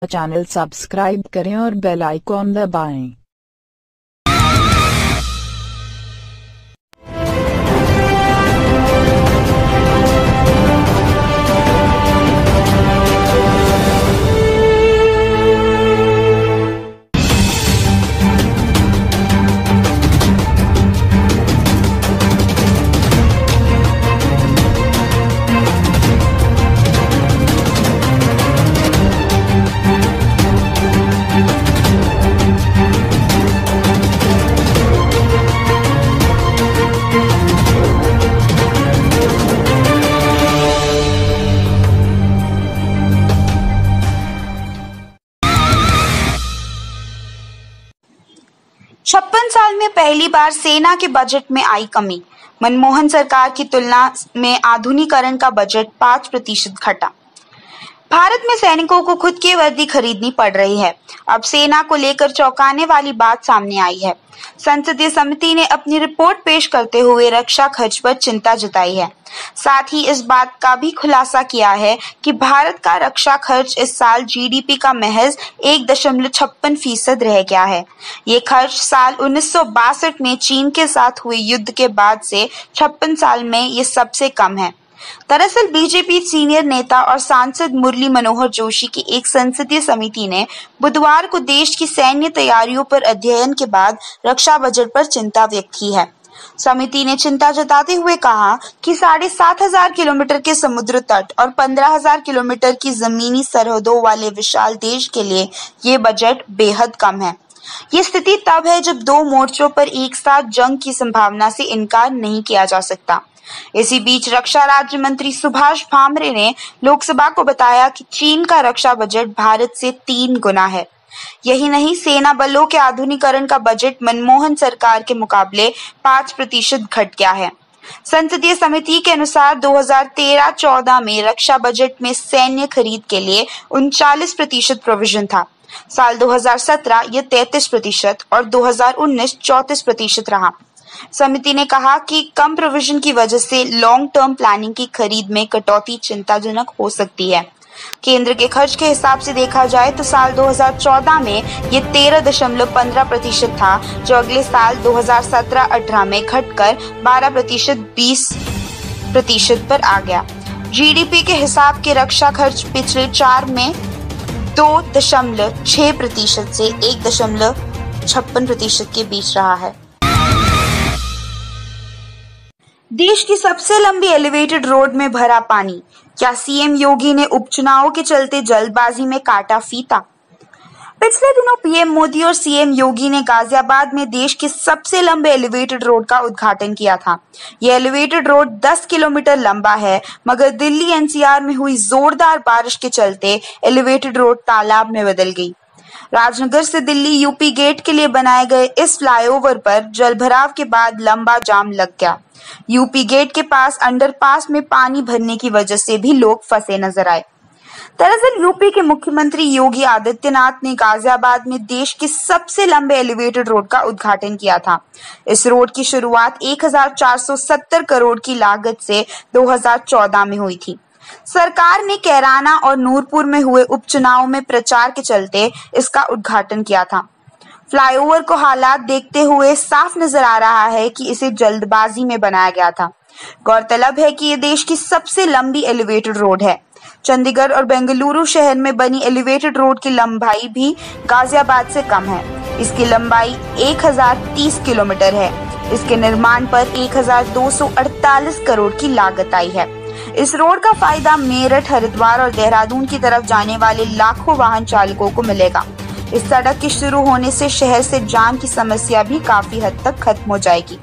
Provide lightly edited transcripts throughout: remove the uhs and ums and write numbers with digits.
Channel subscribe करें और bell icon दबाएं। छप्पन साल में पहली बार सेना के बजट में आई कमी। मनमोहन सरकार की तुलना में आधुनिकीकरण का बजट 5% घटा। भारत में सैनिकों को खुद की वर्दी खरीदनी पड़ रही है। अब सेना को लेकर चौंकाने वाली बात सामने आई है। संसदीय समिति ने अपनी रिपोर्ट पेश करते हुए रक्षा खर्च पर चिंता जताई है। साथ ही इस बात का भी खुलासा किया है कि भारत का रक्षा खर्च इस साल जीडीपी का महज 1.56% रह गया है। ये खर्च साल 1962 में चीन के साथ हुए युद्ध के बाद से 56 साल में ये सबसे कम है। दरअसल बीजेपी सीनियर नेता और सांसद मुरली मनोहर जोशी की एक संसदीय समिति ने बुधवार को देश की सैन्य तैयारियों पर अध्ययन के बाद रक्षा बजट पर चिंता व्यक्त की है। समिति ने चिंता जताते हुए कहा कि 7,500 किलोमीटर के समुद्र तट और 15,000 किलोमीटर की जमीनी सरहदों वाले विशाल देश के लिए ये बजट बेहद कम है। ये स्थिति तब है जब दो मोर्चों पर एक साथ जंग की संभावना से इनकार नहीं किया जा सकता। इसी बीच रक्षा राज्य मंत्री सुभाष भामरे ने लोकसभा को बताया कि चीन का रक्षा बजट भारत से 3 गुना है। यही नहीं, सेना बलों के आधुनिकीकरण का बजट मनमोहन सरकार के मुकाबले 5% घट गया है। संसदीय समिति के अनुसार 2013-14 में रक्षा बजट में सैन्य खरीद के लिए 39% प्रोविजन था। साल 2017 ये 33% और 2019 34% रहा। समिति ने कहा कि कम प्रोविजन की वजह से लॉन्ग टर्म प्लानिंग की खरीद में कटौती चिंताजनक हो सकती है। केंद्र के खर्च के हिसाब से देखा जाए तो साल 2014 में ये 13.15% था, जो अगले साल 2017-18 में घटकर 12% पर आ गया। जीडीपी के हिसाब के रक्षा खर्च पिछले 4 में 2.6% से 1.56% के बीच रहा है। देश की सबसे लंबी एलिवेटेड रोड में भरा पानी। क्या सीएम योगी ने उपचुनाव के चलते जल्दबाजी में काटा फीता? पिछले दिनों पीएम मोदी और सीएम योगी ने गाजियाबाद में देश के सबसे लंबे एलिवेटेड रोड का उद्घाटन किया था। यह एलिवेटेड रोड 10 किलोमीटर लंबा है, मगर दिल्ली एनसीआर में हुई जोरदार बारिश के चलते एलिवेटेड रोड तालाब में बदल गई। राजनगर से दिल्ली यूपी गेट के लिए बनाए गए इस फ्लाईओवर पर जलभराव के बाद लंबा जाम लग गया। यूपी गेट के पास अंडरपास में पानी भरने की वजह से भी लोग फंसे नजर आए। दरअसल यूपी के मुख्यमंत्री योगी आदित्यनाथ ने गाजियाबाद में देश के सबसे लंबे एलिवेटेड रोड का उद्घाटन किया था। इस रोड की शुरुआत 1,470 करोड़ की लागत से 2014 में हुई थी। सरकार ने कैराना और नूरपुर में हुए उपचुनाव में प्रचार के चलते इसका उद्घाटन किया था। फ्लाईओवर को हालात देखते हुए साफ नजर आ रहा है कि इसे जल्दबाजी में बनाया गया था। गौरतलब है कि ये देश की सबसे लंबी एलिवेटेड रोड है। चंडीगढ़ और बेंगलुरु शहर में बनी एलिवेटेड रोड की लंबाई भी गाजियाबाद से कम है। इसकी लंबाई 1030 किलोमीटर है। इसके निर्माण पर 1,248 करोड़ की लागत आई है। इस रोड का फायदा मेरठ, हरिद्वार और देहरादून की तरफ जाने वाले लाखों वाहन चालकों को मिलेगा। इस सड़क के शुरू होने से शहर से जाम की समस्या भी काफी हद तक खत्म हो जाएगी।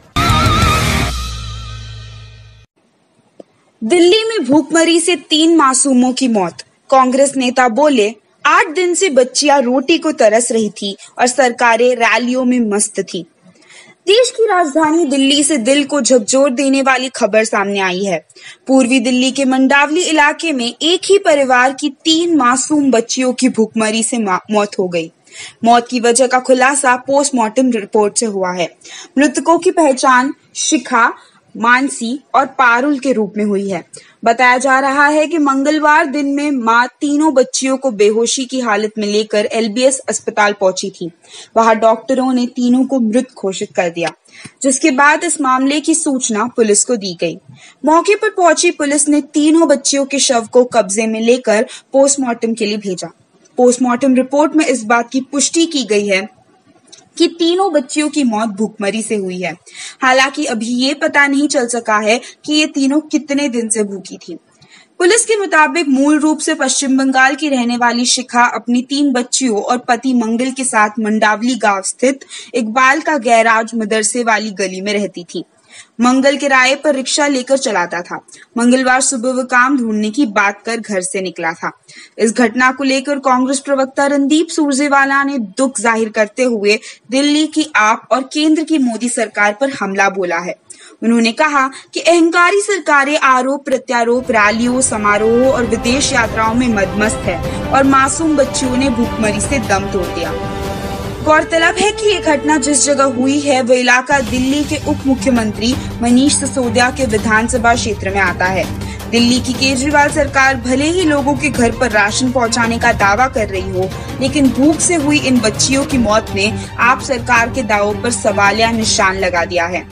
दिल्ली में भूखमरी से 3 मासूमों की मौत। कांग्रेस नेता बोले, 8 दिन से बच्चियां रोटी को तरस रही थी और सरकारें रैलियों में मस्त थी। देश की राजधानी दिल्ली से दिल को झकझोर देने वाली खबर सामने आई है। पूर्वी दिल्ली के मंडावली इलाके में एक ही परिवार की 3 मासूम बच्चियों की भूखमरी से मौत हो गई। मौत की वजह का खुलासा पोस्टमार्टम रिपोर्ट से हुआ है। मृतकों की पहचान शिखा, मानसी और पारुल के रूप में हुई है। बताया जा रहा है कि मंगलवार दिन में मां तीनों बच्चियों को बेहोशी की हालत में लेकर एलबीएस अस्पताल पहुंची थी। वहां डॉक्टरों ने तीनों को मृत घोषित कर दिया, जिसके बाद इस मामले की सूचना पुलिस को दी गई। मौके पर पहुंची पुलिस ने तीनों बच्चियों के शव को कब्जे में लेकर पोस्टमार्टम के लिए भेजा। पोस्टमार्टम रिपोर्ट में इस बात की पुष्टि की गई है कि तीनों बच्चियों की मौत भूखमरी से हुई है। हालांकि अभी ये पता नहीं चल सका है कि ये तीनों कितने दिन से भूखी थी। पुलिस के मुताबिक मूल रूप से पश्चिम बंगाल की रहने वाली शिखा अपनी 3 बच्चियों और पति मंगल के साथ मंडावली गांव स्थित इकबाल का गैराज मदरसे वाली गली में रहती थी। मंगल किराए पर रिक्शा लेकर चलाता था। मंगलवार सुबह वह काम ढूंढने की बात कर घर से निकला था। इस घटना को लेकर कांग्रेस प्रवक्ता रणदीप सुरजेवाला ने दुख जाहिर करते हुए दिल्ली की आप और केंद्र की मोदी सरकार पर हमला बोला है। उन्होंने कहा कि अहंकारी सरकारें आरोप प्रत्यारोप, रैलियों, समारोहों और विदेश यात्राओं में मदमस्त है और मासूम बच्चियों ने भूखमरी से दम तोड़ दिया। गौरतलब है कि ये घटना जिस जगह हुई है वह इलाका दिल्ली के उप मुख्यमंत्री मनीष सिसोदिया के विधानसभा क्षेत्र में आता है। दिल्ली की केजरीवाल सरकार भले ही लोगों के घर पर राशन पहुंचाने का दावा कर रही हो, लेकिन भूख से हुई इन बच्चियों की मौत ने आप सरकार के दावों पर सवालिया निशान लगा दिया है।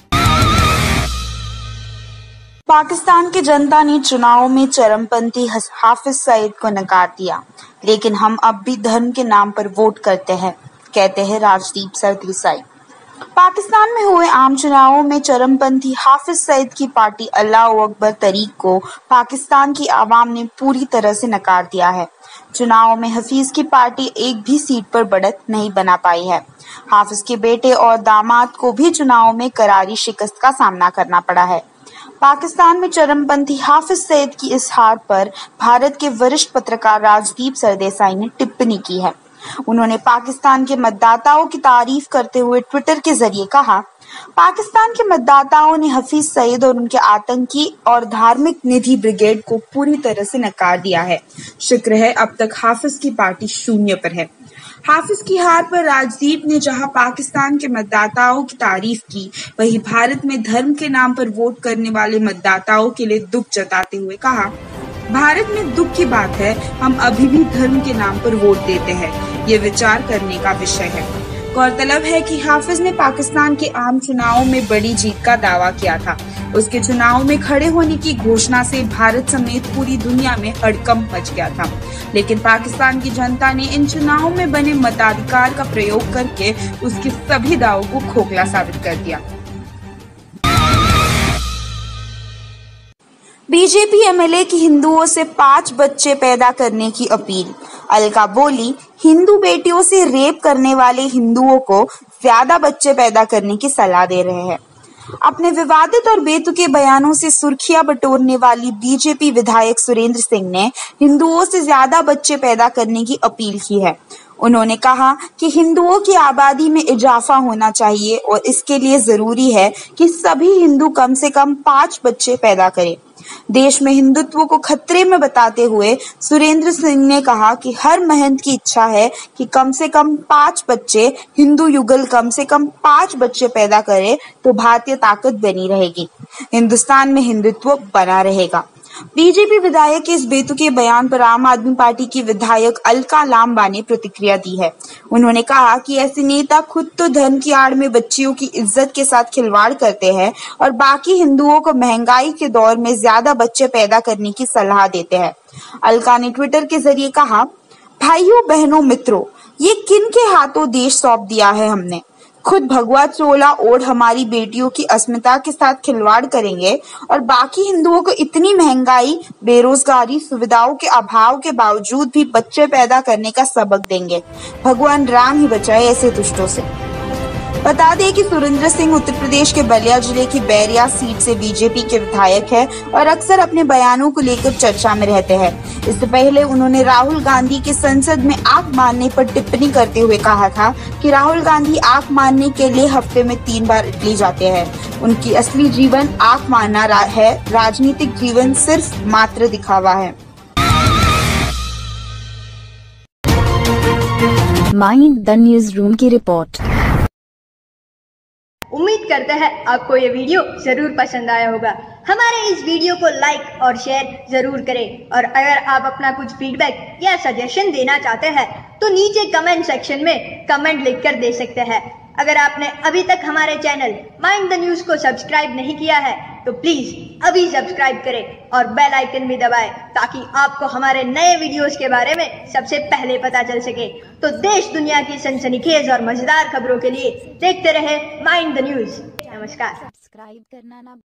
पाकिस्तान की जनता ने चुनाव में चरमपंथी हाफिज सईद को नकार दिया, लेकिन हम अब भी धर्म के नाम पर वोट करते हैं, कहते हैं राजदीप सरदेसाई। पाकिस्तान में हुए आम चुनावों में चरमपंथी हाफिज सईद की पार्टी अल्लाह अकबर तहरीक को पाकिस्तान की आवाम ने पूरी तरह से नकार दिया है। चुनाव में हफीज की पार्टी एक भी सीट पर बढ़त नहीं बना पाई है। हाफिज के बेटे और दामाद को भी चुनाव में करारी शिकस्त का सामना करना पड़ा है। पाकिस्तान में चरमपंथी हाफिज सईद की इस हार पर भारत के वरिष्ठ पत्रकार राजदीप सरदेसाई ने टिप्पणी की है। उन्होंने पाकिस्तान के मतदाताओं की तारीफ करते हुए ट्विटर के जरिए कहा, पाकिस्तान के मतदाताओं ने हफीज सईद और उनके आतंकी और धार्मिक निधि ब्रिगेड को पूरी तरह से नकार दिया है। शुक्र है अब तक हाफिज की पार्टी शून्य पर है। हाफिज की हार पर राजदीप ने जहां पाकिस्तान के मतदाताओं की तारीफ की, वहीं भारत में धर्म के नाम पर वोट करने वाले मतदाताओं के लिए दुख जताते हुए कहा, भारत में दुख की बात है, हम अभी भी धर्म के नाम पर वोट देते हैं। ये विचार करने का विषय है। गौरतलब है कि हाफिज ने पाकिस्तान के आम चुनावों में बड़ी जीत का दावा किया था। उसके चुनाव में खड़े होने की घोषणा से भारत समेत पूरी दुनिया में हड़कंप मच गया था, लेकिन पाकिस्तान की जनता ने इन चुनावों में बने मताधिकार का प्रयोग करके उसके सभी दावों को खोखला साबित कर दिया। बीजेपी एमएलए की हिंदुओं से 5 बच्चे पैदा करने की अपील। अलका बोली, हिंदू बेटियों से रेप करने वाले हिंदुओं को ज्यादा बच्चे पैदा करने की सलाह दे रहे हैं। अपने विवादित और बेतुके बयानों से सुर्खियां बटोरने वाली बीजेपी विधायक सुरेंद्र सिंह ने हिंदुओं से ज्यादा बच्चे पैदा करने की अपील की है। उन्होंने कहा कि हिंदुओं की आबादी में इजाफा होना चाहिए और इसके लिए जरूरी है कि सभी हिंदू कम से कम 5 बच्चे पैदा करें। देश में हिंदुत्व को खतरे में बताते हुए सुरेंद्र सिंह ने कहा कि हर महंत की इच्छा है कि कम से कम 5 बच्चे, हिंदू युगल कम से कम 5 बच्चे पैदा करे तो भारतीय ताकत बनी रहेगी, हिंदुस्तान में हिंदुत्व बना रहेगा। बीजेपी विधायक के इस बेतुके बयान पर आम आदमी पार्टी की विधायक अलका लांबा ने प्रतिक्रिया दी है। उन्होंने कहा कि ऐसे नेता खुद तो धर्म की आड़ में बच्चियों की इज्जत के साथ खिलवाड़ करते हैं और बाकी हिंदुओं को महंगाई के दौर में ज्यादा बच्चे पैदा करने की सलाह देते हैं। अलका ने ट्विटर के जरिए कहा, भाइयों बहनों मित्रों, ये किन के हाथों देश सौंप दिया है हमने। खुद भगवा चोला ओढ़ हमारी बेटियों की अस्मिता के साथ खिलवाड़ करेंगे और बाकी हिंदुओं को इतनी महंगाई, बेरोजगारी, सुविधाओं के अभाव के बावजूद भी बच्चे पैदा करने का सबक देंगे। भगवान राम ही बचाए ऐसे दुष्टों से। बता दें कि सुरेंद्र सिंह उत्तर प्रदेश के बलिया जिले की बैरिया सीट से बीजेपी के विधायक है और अक्सर अपने बयानों को लेकर चर्चा में रहते हैं। इससे पहले उन्होंने राहुल गांधी के संसद में आंख मारने पर टिप्पणी करते हुए कहा था कि राहुल गांधी आंख मारने के लिए हफ्ते में 3 बार इटली जाते हैं। उनकी असली जीवन आंख मारना है, राजनीतिक जीवन सिर्फ मात्र दिखावा है। माइंड द न्यूज रूम की रिपोर्ट। उम्मीद करते हैं आपको ये वीडियो जरूर पसंद आया होगा। हमारे इस वीडियो को लाइक और शेयर जरूर करें और अगर आप अपना कुछ फीडबैक या सजेशन देना चाहते हैं तो नीचे कमेंट सेक्शन में कमेंट लिखकर दे सकते हैं। अगर आपने अभी तक हमारे चैनल माइंड द न्यूज को सब्सक्राइब नहीं किया है तो प्लीज अभी सब्सक्राइब करें और बेल आइकन भी दबाएं ताकि आपको हमारे नए वीडियोस के बारे में सबसे पहले पता चल सके। तो देश दुनिया की सनसनीखेज और मजेदार खबरों के लिए देखते रहे माइंड द न्यूज। नमस्कार। सब्सक्राइब करना ना